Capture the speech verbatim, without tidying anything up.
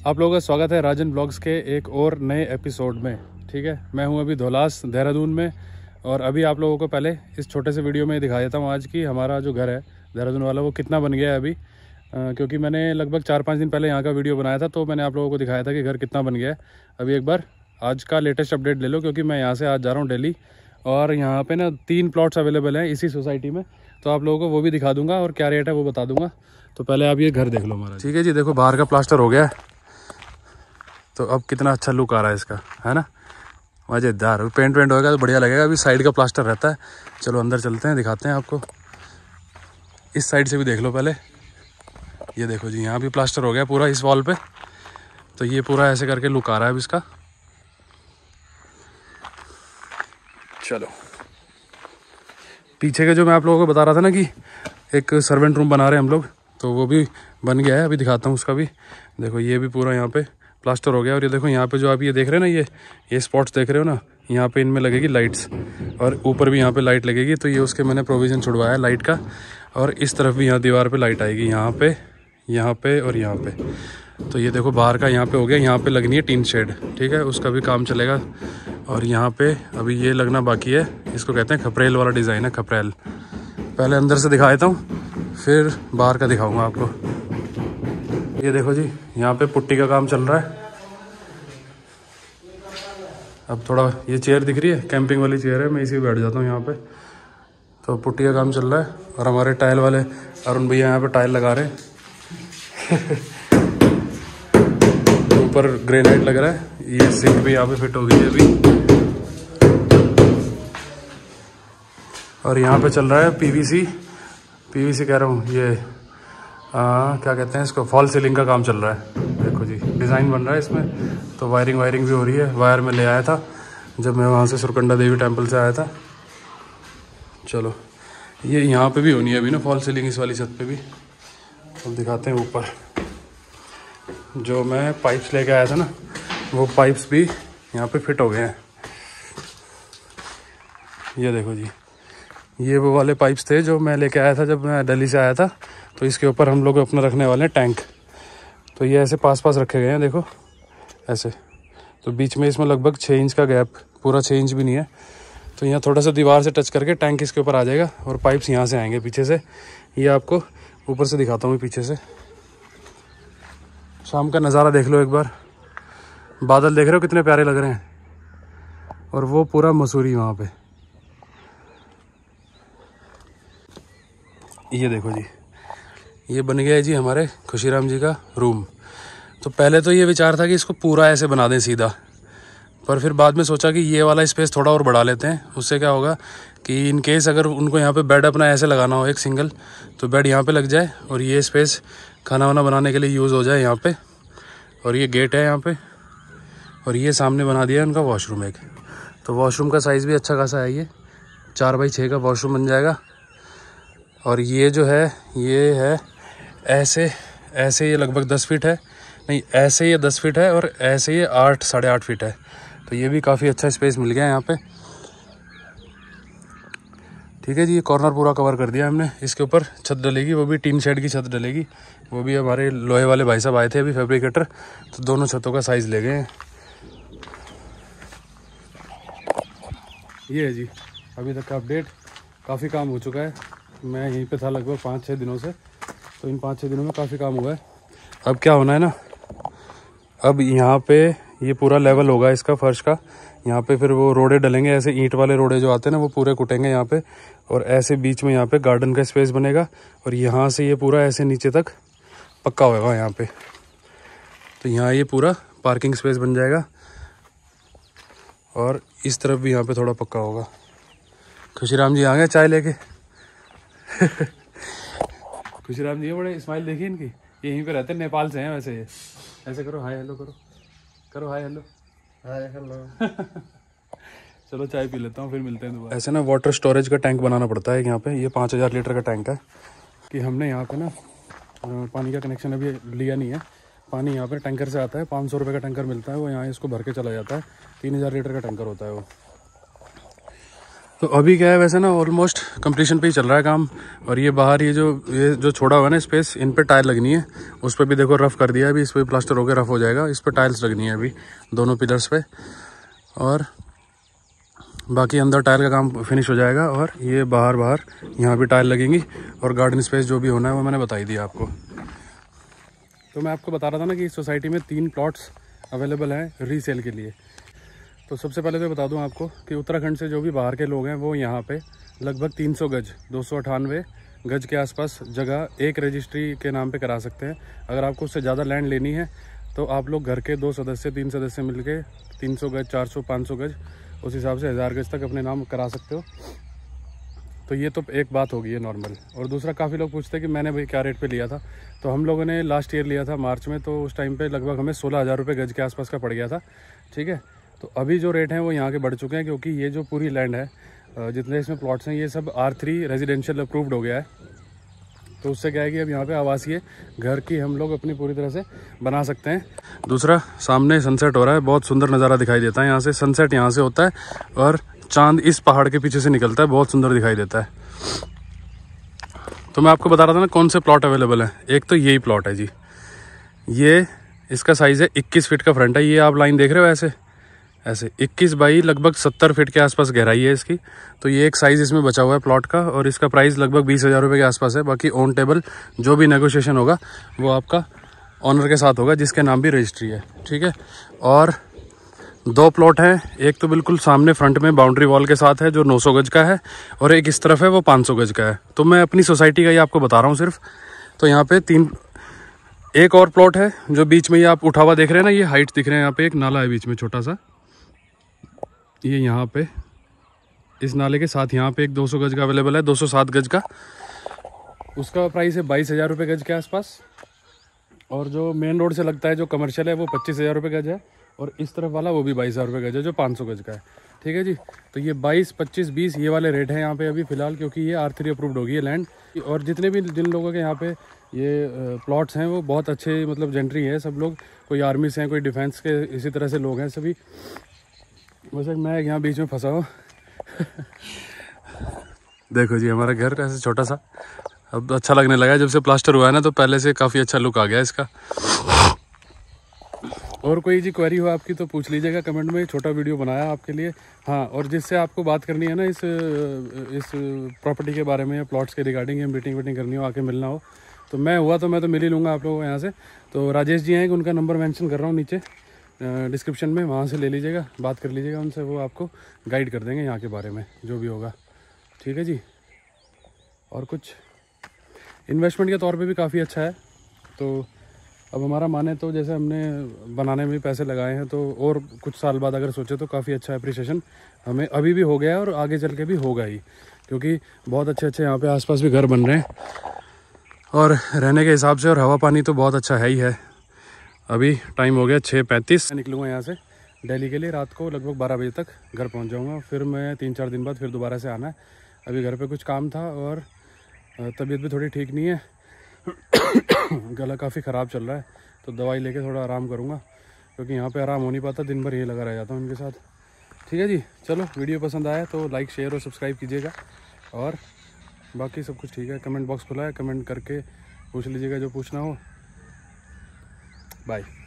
आप लोगों का स्वागत है राजन ब्लॉग्स के एक और नए एपिसोड में। ठीक है, मैं हूं अभी धौलास देहरादून में और अभी आप लोगों को पहले इस छोटे से वीडियो में दिखा देता हूं आज की हमारा जो घर है देहरादून वाला वो कितना बन गया है अभी। आ, क्योंकि मैंने लगभग चार पाँच दिन पहले यहाँ का वीडियो बनाया था तो मैंने आप लोगों को दिखाया था कि घर कितना बन गया है। अभी एक बार आज का लेटेस्ट अपडेट ले लो, क्योंकि मैं यहाँ से आज जा रहा हूँ दिल्ली और यहाँ पर ना तीन प्लॉट्स अवेलेबल हैं इसी सोसाइटी में, तो आप लोगों को वो भी दिखा दूँगा और क्या रेट है वो बता दूँगा। तो पहले आप ये घर देख लो हमारा। ठीक है जी, देखो बाहर का प्लास्टर हो गया है तो अब कितना अच्छा लुक आ रहा है इसका, है ना, मज़ेदार। पेंट वेंट होगा तो बढ़िया लगेगा। अभी साइड का प्लास्टर रहता है। चलो अंदर चलते हैं, दिखाते हैं आपको। इस साइड से भी देख लो पहले। ये देखो जी, यहाँ भी प्लास्टर हो गया पूरा इस वॉल पे, तो ये पूरा ऐसे करके लुक आ रहा है अब इसका। चलो पीछे के जो मैं आप लोगों को बता रहा था ना कि एक सर्वेंट रूम बना रहे हैं हम लोग, तो वो भी बन गया है। अभी दिखाता हूँ उसका भी। देखो ये भी पूरा यहाँ पे प्लास्टर हो गया। और ये देखो यहाँ पे जो आप ये देख रहे हैं ना, ये ये स्पॉट्स देख रहे हो ना, यहाँ पे इनमें लगेगी लाइट्स और ऊपर भी यहाँ पे लाइट लगेगी। तो ये उसके मैंने प्रोविज़न छुड़वाया है लाइट का। और इस तरफ भी यहाँ दीवार पे लाइट आएगी, यहाँ पे, यहाँ पे और यहाँ पे। तो ये देखो बाहर का यहाँ पे हो गया। यहाँ पे लगनी है टीन शेड, ठीक है, उसका भी काम चलेगा। और यहाँ पे अभी ये लगना बाकी है। इसको कहते हैं खपरेल वाला डिज़ाइन है, खपरेल। पहले अंदर से दिखा देता हूँ फिर बाहर का दिखाऊँगा आपको। ये देखो जी, यहाँ पे पुट्टी का काम चल रहा है। अब थोड़ा ये चेयर दिख रही है, कैंपिंग वाली चेयर है, मैं इसी में बैठ जाता हूँ यहाँ पे। तो पुट्टी का काम चल रहा है और हमारे टाइल वाले अरुण भैया यहाँ पे टाइल लगा रहे हैं। ऊपर ग्रेनाइट लग रहा है। ये सिंक भी यहाँ पे फिट हो गई है अभी। और यहाँ पे चल रहा है पीवीसी, पीवीसी कह रहा हूँ, ये आ, क्या कहते हैं इसको, फॉल सीलिंग का काम चल रहा है। देखो जी डिज़ाइन बन रहा है इसमें। तो वायरिंग वायरिंग भी हो रही है। वायर में ले आया था जब मैं वहाँ से सुरकंडा देवी टेम्पल से आया था। चलो ये यहाँ पे भी होनी है अभी ना फॉल सीलिंग, इस वाली छत पे भी। अब दिखाते हैं ऊपर। जो मैं पाइप्स लेके आया था ना, वो पाइप्स भी यहाँ पे फिट हो गए हैं। ये देखो जी, ये वो वाले पाइप्स थे जो मैं लेके आया था जब मैं दिल्ली से आया था। तो इसके ऊपर हम लोग अपना रखने वाले हैं टैंक। तो ये ऐसे पास पास रखे गए हैं, देखो ऐसे। तो बीच में इसमें लगभग छः इंच का गैप, पूरा छः इंच भी नहीं है। तो यहाँ थोड़ा सा दीवार से टच करके टैंक इसके ऊपर आ जाएगा और पाइप्स यहाँ से आएंगे पीछे से। ये आपको ऊपर से दिखाता हूँ पीछे से। शाम का नज़ारा देख लो एक बार। बादल देख रहे हो कितने प्यारे लग रहे हैं। और वो पूरा मसूरी वहाँ पे। ये देखो जी, ये बन गया है जी हमारे खुशीराम जी का रूम। तो पहले तो ये विचार था कि इसको पूरा ऐसे बना दें सीधा, पर फिर बाद में सोचा कि ये वाला स्पेस थोड़ा और बढ़ा लेते हैं। उससे क्या होगा कि इन केस अगर उनको यहाँ पे बेड अपना ऐसे लगाना हो एक सिंगल, तो बेड यहाँ पे लग जाए और ये स्पेस खाना वाना बनाने के लिए यूज़ हो जाए यहाँ पे। और ये गेट है यहाँ पे। और ये सामने बना दिया है उनका वॉशरूम एक। तो वॉशरूम का साइज़ भी अच्छा खासा है। ये चार बाई छः का वॉशरूम बन जाएगा। और ये जो है ये है ऐसे ऐसे ये लगभग दस फीट है, नहीं ऐसे ये दस फीट है और ऐसे ये आठ साढ़े आठ फीट है। तो ये भी काफ़ी अच्छा स्पेस मिल गया है यहाँ पे। ठीक है जी, ये कॉर्नर पूरा कवर कर दिया हमने। इसके ऊपर छत डलेगी, वो भी टीन शेड की छत डलेगी। वो भी हमारे लोहे वाले भाई साहब आए थे अभी, फैब्रिकेटर, तो दोनों छतों का साइज़ ले गए हैं। ये है जी अभी तक का अपडेट। काफ़ी काम हो चुका है। मैं यहीं पे था लगभग पाँच छः दिनों से, तो इन पाँच छः दिनों में काफ़ी काम हुआ है। अब क्या होना है ना, अब यहाँ पे ये पूरा लेवल होगा इसका फर्श का। यहाँ पे फिर वो रोडे डलेंगे, ऐसे ईंट वाले रोडे जो आते हैं ना, वो पूरे कुटेंगे यहाँ पे। और ऐसे बीच में यहाँ पे गार्डन का स्पेस बनेगा और यहाँ से ये पूरा ऐसे नीचे तक पक्का होगा यहाँ पे। तो यहाँ ये पूरा पार्किंग स्पेस बन जाएगा और इस तरफ भी यहाँ पे थोड़ा पक्का होगा। खुशीराम जी आ गए चाय लेके। खुशीराम जी बड़े स्माइल देखिए इनकी। ये यहीं पे रहते हैं, नेपाल से हैं वैसे ये। ऐसे करो, हाय हेलो करो, करो हाय हेलो, हाय हेलो। चलो चाय पी लेता हूँ, फिर मिलते हैं दोबारा। ऐसे ना वाटर स्टोरेज का टैंक बनाना पड़ता है यहाँ पे। ये पाँच हज़ार लीटर का टैंक है कि हमने यहाँ पे ना पानी का कनेक्शन अभी लिया नहीं है। पानी यहाँ पे टैंकर से आता है, पाँच सौ रुपये का टैंकर मिलता है। वो यहाँ इसको भर के चला जाता है। तीन हज़ार लीटर का टैंकर होता है वो। तो अभी क्या है, वैसे ना ऑलमोस्ट कंप्लीशन पे ही चल रहा है काम। और ये बाहर ये जो ये जो छोड़ा हुआ है ना स्पेस, इन पे टाइल लगनी है। उस पर भी देखो रफ़ कर दिया है अभी, इस पर प्लास्टर होकर रफ़ हो जाएगा। इस पर टाइल्स लगनी है अभी दोनों पिलर्स पे, और बाकी अंदर टाइल का काम फिनिश हो जाएगा। और ये बाहर बाहर यहाँ भी टाइल लगेंगी, और गार्डन स्पेस जो भी होना है वो मैंने बता ही दिया आपको। तो मैं आपको बता रहा था ना कि इस सोसाइटी में तीन प्लॉट्स अवेलेबल हैं रीसेल के लिए। तो सबसे पहले तो बता दूं आपको कि उत्तराखंड से जो भी बाहर के लोग हैं वो यहाँ पे लगभग तीन सौ गज दो सौ अठानवे गज के आसपास जगह एक रजिस्ट्री के नाम पे करा सकते हैं। अगर आपको उससे ज़्यादा लैंड लेनी है तो आप लोग घर के दो सदस्य तीन सदस्य मिलके तीन सौ गज चार सौ पाँच सौ गज उस हिसाब से हज़ार गज तक अपने नाम करा सकते हो। तो ये तो एक बात होगी, ये नॉर्मल। और दूसरा, काफ़ी लोग पूछते हैं कि मैंने भाई क्या रेट पे लिया था। तो हम लोगों ने लास्ट ईयर लिया था मार्च में, तो उस टाइम पे लगभग हमें सोलह हज़ार रुपये गज के आसपास का पड़ गया था। ठीक है, तो अभी जो रेट हैं वो यहाँ के बढ़ चुके हैं, क्योंकि ये जो पूरी लैंड है, जितने इसमें प्लॉट्स हैं, ये सब आर थ्री रेजिडेंशियल अप्रूव्ड हो गया है। तो उससे क्या है कि अब यहाँ पे आवासीय घर की हम लोग अपनी पूरी तरह से बना सकते हैं। दूसरा, सामने सनसेट हो रहा है, बहुत सुंदर नज़ारा दिखाई देता है यहाँ से। सनसेट यहाँ से होता है और चांद इस पहाड़ के पीछे से निकलता है, बहुत सुंदर दिखाई देता है। तो मैं आपको बता रहा था ना कौन से प्लॉट अवेलेबल है। एक तो यही प्लॉट है जी, ये इसका साइज़ है इक्कीस फीट का फ्रंट है। ये आप लाइन देख रहे हो ऐसे ऐसे इक्कीस बाई लगभग सत्तर फीट के आसपास गहराई है इसकी। तो ये एक साइज़ इसमें बचा हुआ है प्लॉट का, और इसका प्राइस लगभग बीस हज़ार रुपये के आसपास है। बाकी ऑन टेबल जो भी नेगोशिएशन होगा वो आपका ऑनर के साथ होगा, जिसके नाम भी रजिस्ट्री है। ठीक है, और दो प्लॉट हैं। एक तो बिल्कुल सामने फ्रंट में बाउंड्री वॉल के साथ है जो नौ सौ गज का है, और एक इस तरफ है वो पाँच सौ गज का है। तो मैं अपनी सोसाइटी का ये आपको बता रहा हूँ सिर्फ। तो यहाँ पे तीन एक और प्लॉट है जो बीच में ये आप उठा हुआ देख रहे हैं ना, ये हाइट दिख रहे हैं। यहाँ पे एक नाला है बीच में छोटा सा, ये यहाँ पे इस नाले के साथ यहाँ पे एक दो सौ गज का अवेलेबल है, दो सौ सात गज का। उसका प्राइस है बाईस हज़ार रुपये गज के आसपास। और जो मेन रोड से लगता है जो कमर्शियल है वो पच्चीस हज़ार रुपये गज है, और इस तरफ वाला वो भी बाईस हज़ार रुपये गज है जो पाँच सौ गज का है। ठीक है जी, तो ये बाईस पच्चीस बीस ये वाले रेट हैं यहाँ पे अभी फ़िलहाल, क्योंकि ये आर थ्री अप्रूव्ड होगी ये लैंड। और जितने भी जिन लोगों के यहाँ पे ये प्लॉट्स हैं वो बहुत अच्छे, मतलब जेंट्री है सब लोग। कोई आर्मी से हैं, कोई डिफेंस के इसी तरह से लोग हैं सभी। वैसे मैं यहाँ बीच में फंसा हूँ। देखो जी, हमारा घर ऐसे छोटा सा अब अच्छा लगने लगा है जब से प्लास्टर हुआ है ना, तो पहले से काफ़ी अच्छा लुक आ गया इसका। और कोई जी क्वेरी हो आपकी तो पूछ लीजिएगा कमेंट में, छोटा वीडियो बनाया आपके लिए। हाँ, और जिससे आपको बात करनी है ना इस इस प्रॉपर्टी के बारे में या प्लॉट्स के रिगार्डिंग, या मीटिंग वीटिंग करनी हो, आके मिलना हो, तो मैं हुआ तो मैं तो मिल ही लूँगा आप लोगों को यहाँ से। तो राजेश जी हैं, उनका नंबर मेंशन कर रहा हूँ नीचे डिस्क्रिप्शन में, वहाँ से ले लीजिएगा, बात कर लीजिएगा उनसे, वो आपको गाइड कर देंगे यहाँ के बारे में जो भी होगा। ठीक है जी, और कुछ इन्वेस्टमेंट के तौर पे भी काफ़ी अच्छा है। तो अब हमारा माने तो जैसे हमने बनाने में भी पैसे लगाए हैं, तो और कुछ साल बाद अगर सोचे तो काफ़ी अच्छा एप्रिसिएशन हमें अभी भी हो गया है, और आगे चल के भी होगा ही, क्योंकि बहुत अच्छे अच्छे यहाँ पे आसपास भी घर बन रहे हैं, और रहने के हिसाब से और हवा पानी तो बहुत अच्छा है ही है। अभी टाइम हो गया छः पैंतीस। निकलूँगा यहाँ से दिल्ली के लिए, रात को लगभग बारह बजे तक घर पहुँच जाऊँगा। फिर मैं तीन चार दिन बाद फिर दोबारा से आना है। अभी घर पे कुछ काम था, और तबीयत भी थोड़ी ठीक नहीं है, गला काफ़ी ख़राब चल रहा है, तो दवाई लेके थोड़ा आराम करूँगा, क्योंकि यहाँ पे आराम हो नहीं पाता, दिन भर ये लगा रह जाता हूँ इनके साथ। ठीक है जी, चलो वीडियो पसंद आया तो लाइक शेयर और सब्सक्राइब कीजिएगा, और बाकी सब कुछ ठीक है। कमेंट बॉक्स खुला है, कमेंट करके पूछ लीजिएगा जो पूछना हो। बाय।